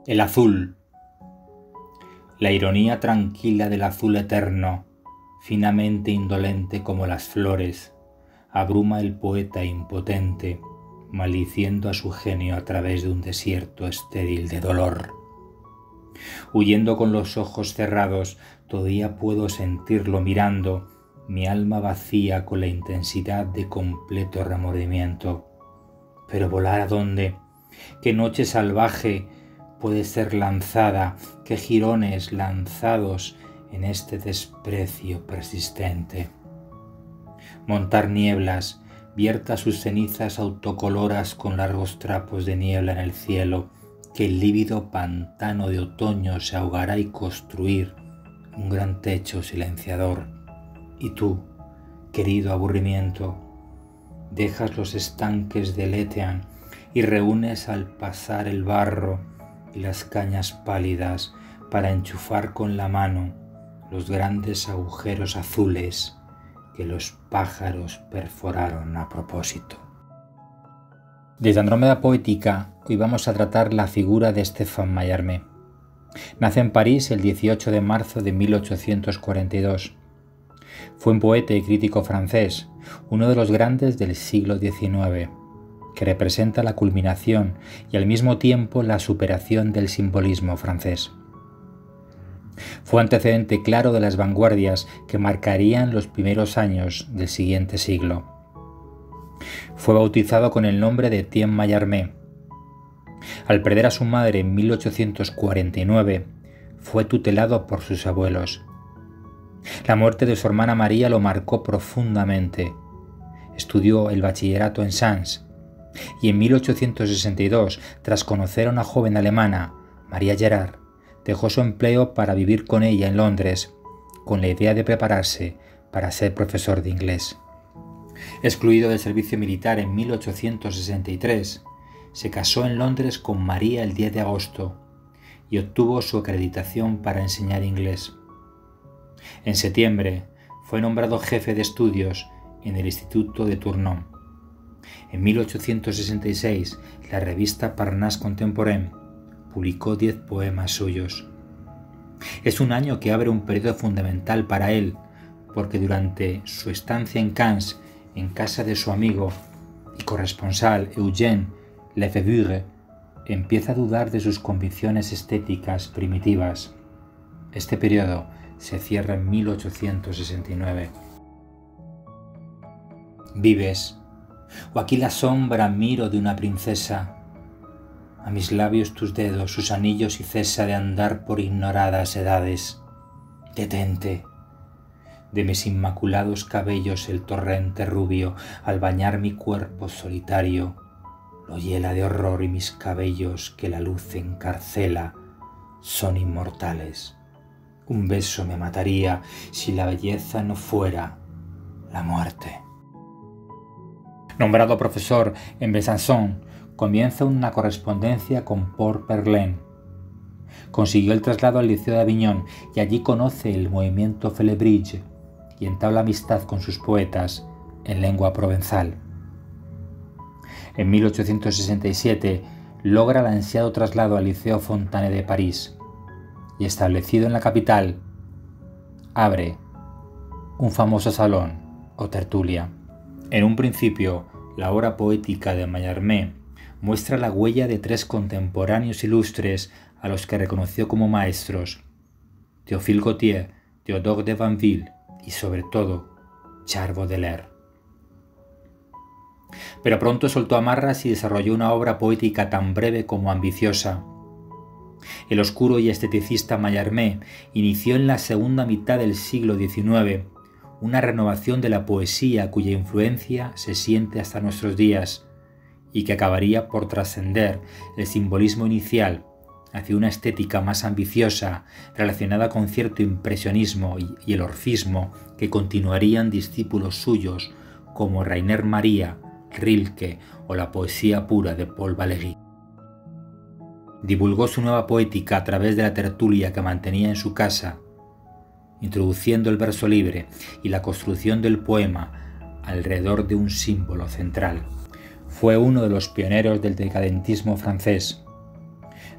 El azul. La ironía tranquila del azul eterno, finamente indolente como las flores, abruma el poeta impotente, maldiciendo a su genio a través de un desierto estéril de dolor. Huyendo con los ojos cerrados, todavía puedo sentirlo mirando, mi alma vacía con la intensidad de completo remordimiento. Pero volar ¿a dónde? ¿Qué noche salvaje puede ser lanzada? ¿Qué jirones lanzados en este desprecio persistente? Montar nieblas, vierta sus cenizas autocoloras con largos trapos de niebla en el cielo, que el lívido pantano de otoño se ahogará y construir un gran techo silenciador. Y tú, querido aburrimiento, dejas los estanques del Etean y reúnes al pasar el barro y las cañas pálidas para enchufar con la mano los grandes agujeros azules que los pájaros perforaron a propósito. Desde Andrómeda Poética, hoy vamos a tratar la figura de Stéphane Mallarmé. Nace en París el 18 de marzo de 1842. Fue un poeta y crítico francés, uno de los grandes del siglo XIX, que representa la culminación y al mismo tiempo la superación del simbolismo francés. Fue antecedente claro de las vanguardias que marcarían los primeros años del siguiente siglo. Fue bautizado con el nombre de Étienne Mallarmé. Al perder a su madre en 1849, fue tutelado por sus abuelos. La muerte de su hermana María lo marcó profundamente. Estudió el bachillerato en Sens y en 1862, tras conocer a una joven alemana, María Gerard, dejó su empleo para vivir con ella en Londres, con la idea de prepararse para ser profesor de inglés. Excluido del servicio militar en 1863, se casó en Londres con María el 10 de agosto y obtuvo su acreditación para enseñar inglés. En septiembre fue nombrado jefe de estudios en el Instituto de Tournon. En 1866, la revista Parnasse Contemporain publicó 10 poemas suyos. Es un año que abre un periodo fundamental para él, porque durante su estancia en Cannes, en casa de su amigo y corresponsal Eugène Lefebvre, empieza a dudar de sus convicciones estéticas primitivas. Este periodo se cierra en 1869. Vives, o aquí la sombra miro de una princesa, a mis labios tus dedos, sus anillos y cesa de andar por ignoradas edades. Detente, de mis inmaculados cabellos el torrente rubio, al bañar mi cuerpo solitario, lo hiela de horror y mis cabellos que la luz encarcela son inmortales. Un beso me mataría si la belleza no fuera la muerte. Nombrado profesor en Besançon, comienza una correspondencia con Paul Verlaine. Consiguió el traslado al Liceo de Avignon y allí conoce el movimiento Félibrige y entabla amistad con sus poetas en lengua provenzal. En 1867 logra el ansiado traslado al Liceo Fontane de París y, establecido en la capital, abre un famoso salón o tertulia. En un principio, la obra poética de Mallarmé muestra la huella de 3 contemporáneos ilustres a los que reconoció como maestros: Théophile Gautier, Théodore de Banville y, sobre todo, Charles Baudelaire. Pero pronto soltó amarras y desarrolló una obra poética tan breve como ambiciosa. El oscuro y esteticista Mallarmé inició en la segunda mitad del siglo XIX una renovación de la poesía cuya influencia se siente hasta nuestros días y que acabaría por trascender el simbolismo inicial hacia una estética más ambiciosa relacionada con cierto impresionismo y el orfismo que continuarían discípulos suyos como Rainer Maria, Rilke o la poesía pura de Paul Valéry. Divulgó su nueva poética a través de la tertulia que mantenía en su casa, introduciendo el verso libre y la construcción del poema alrededor de un símbolo central. Fue uno de los pioneros del decadentismo francés.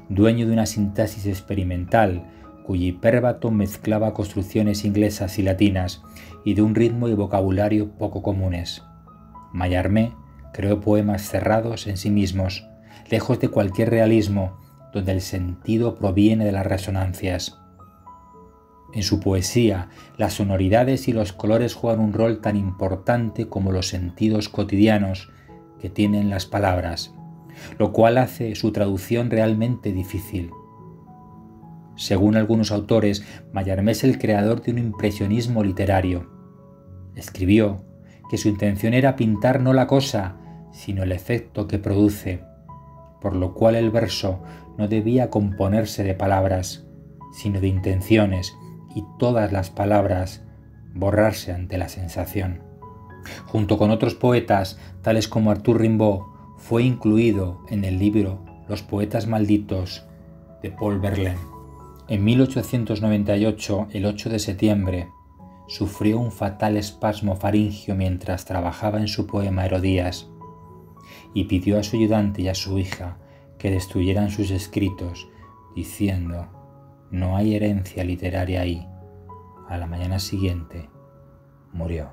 dueño de una sintaxis experimental cuyo hipérbato mezclaba construcciones inglesas y latinas y de un ritmo y vocabulario poco comunes. Mallarmé creó poemas cerrados en sí mismos, lejos de cualquier realismo, donde el sentido proviene de las resonancias. En su poesía, las sonoridades y los colores juegan un rol tan importante como los sentidos cotidianos que tienen las palabras, lo cual hace su traducción realmente difícil. Según algunos autores, Mallarmé es el creador de un impresionismo literario. Escribió que su intención era pintar no la cosa, sino el efecto que produce, por lo cual el verso no debía componerse de palabras, sino de intenciones, y todas las palabras borrarse ante la sensación. Junto con otros poetas, tales como Arthur Rimbaud, fue incluido en el libro Los poetas malditos de Paul Verlaine. En 1898, el 8 de septiembre, sufrió un fatal espasmo faríngeo mientras trabajaba en su poema Herodías y pidió a su ayudante y a su hija que destruyeran sus escritos, diciendo: «No hay herencia literaria ahí». A la mañana siguiente, murió.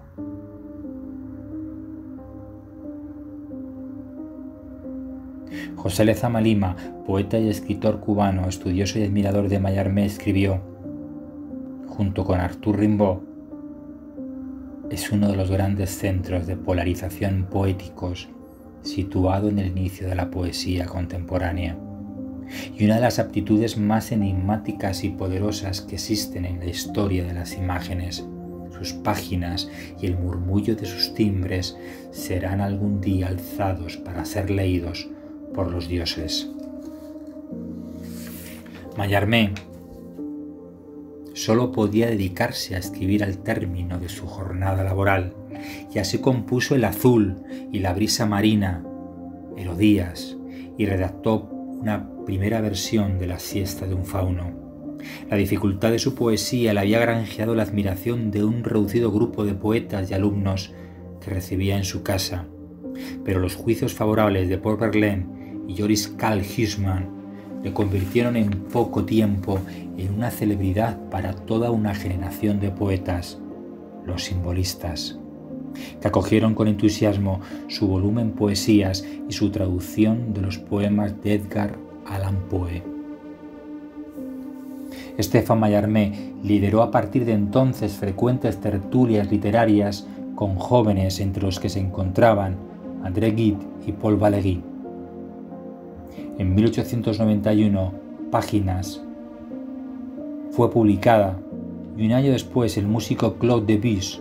José Lezama Lima, poeta y escritor cubano, estudioso y admirador de Mallarmé, escribió: junto con Arthur Rimbaud, es uno de los grandes centros de polarización poéticos situado en el inicio de la poesía contemporánea y una de las aptitudes más enigmáticas y poderosas que existen en la historia de las imágenes. Sus páginas y el murmullo de sus timbres serán algún día alzados para ser leídos por los dioses. Mallarmé solo podía dedicarse a escribir al término de su jornada laboral, y así compuso El azul y La brisa marina, Herodías, y redactó una primera versión de La siesta de un fauno. La dificultad de su poesía le había granjeado la admiración de un reducido grupo de poetas y alumnos que recibía en su casa, pero los juicios favorables de Paul Verlaine y Joris Karl Huysmans le convirtieron en poco tiempo en una celebridad para toda una generación de poetas, los simbolistas, que acogieron con entusiasmo su volumen Poesías y su traducción de los poemas de Edgar Allan Poe. Stéphane Mallarmé lideró a partir de entonces frecuentes tertulias literarias con jóvenes entre los que se encontraban André Gide y Paul Valéry. En 1891, Páginas fue publicada y un año después el músico Claude Debussy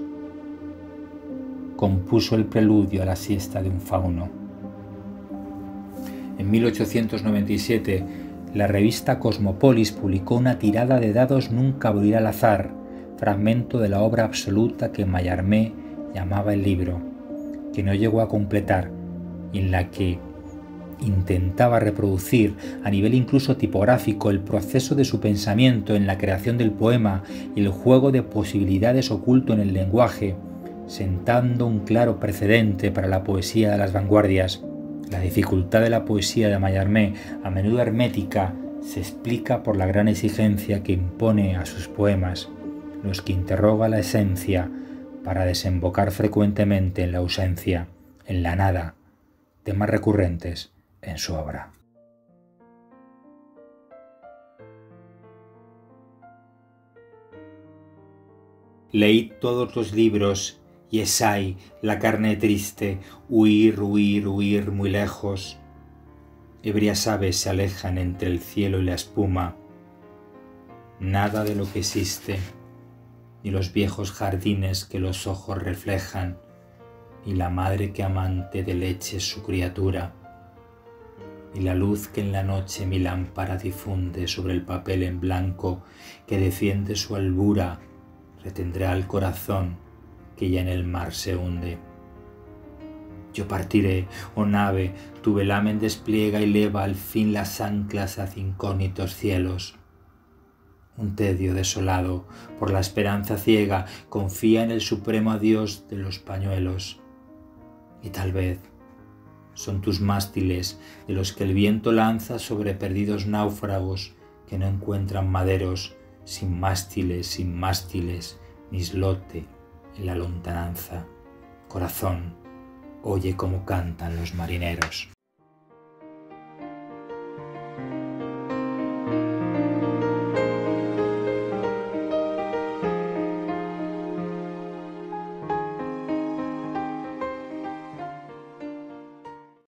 compuso el preludio a La siesta de un fauno. En 1897, la revista Cosmopolis publicó una tirada de dados nunca abrirá al azar, fragmento de la obra absoluta que Mallarmé llamaba el libro, que no llegó a completar y en la que intentaba reproducir a nivel incluso tipográfico el proceso de su pensamiento en la creación del poema y el juego de posibilidades oculto en el lenguaje, sentando un claro precedente para la poesía de las vanguardias. La dificultad de la poesía de Mallarmé, a menudo hermética, se explica por la gran exigencia que impone a sus poemas, los que interroga la esencia para desembocar frecuentemente en la ausencia, en la nada, temas recurrentes en su obra. Leí todos los libros y es ahí la carne triste, huir, huir, huir muy lejos. Ebrias aves se alejan entre el cielo y la espuma. Nada de lo que existe, ni los viejos jardines que los ojos reflejan, ni la madre que amante de leche es su criatura, ni la luz que en la noche mi lámpara difunde sobre el papel en blanco que defiende su albura, retendrá el corazón que ya en el mar se hunde. Yo partiré, oh nave, tu velamen despliega y leva al fin las anclas hacia incógnitos cielos. Un tedio desolado por la esperanza ciega confía en el supremo adiós de los pañuelos. Y tal vez son tus mástiles, de los que el viento lanza sobre perdidos náufragos que no encuentran maderos, sin mástiles, ni islote en la lontananza. Corazón, oye cómo cantan los marineros.